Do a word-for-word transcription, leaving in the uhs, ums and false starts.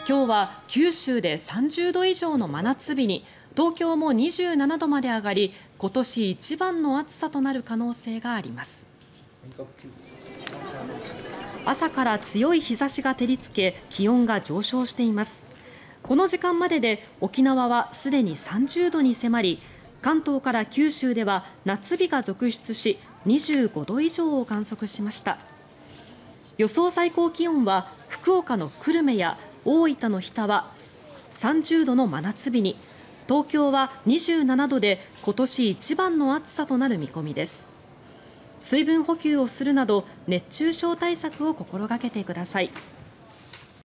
今日は九州でさんじゅうど以上の真夏日に、東京もにじゅうななどまで上がり、今年一番の暑さとなる可能性があります。朝から強い日差しが照りつけ、気温が上昇しています。この時間までで沖縄はすでにさんじゅうどに迫り、関東から九州では夏日が続出し、にじゅうごど以上を観測しました。予想最高気温は福岡の久留米や大分の日田はさんじゅうどの真夏日に、東京はにじゅうななどで今年一番の暑さとなる見込みです。水分補給をするなど熱中症対策を心がけてください。